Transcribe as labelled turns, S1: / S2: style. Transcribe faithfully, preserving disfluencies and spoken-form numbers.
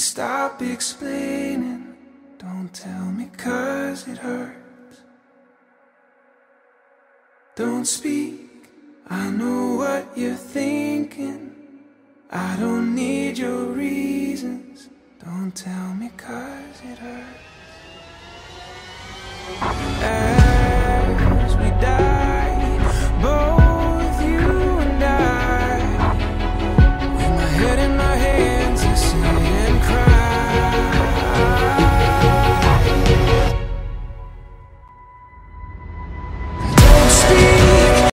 S1: Please stop explaining. Don't tell me 'cause it hurts. Don't speak, I know what you're thinking. I don't need your reasons. Don't tell me 'cause it hurts.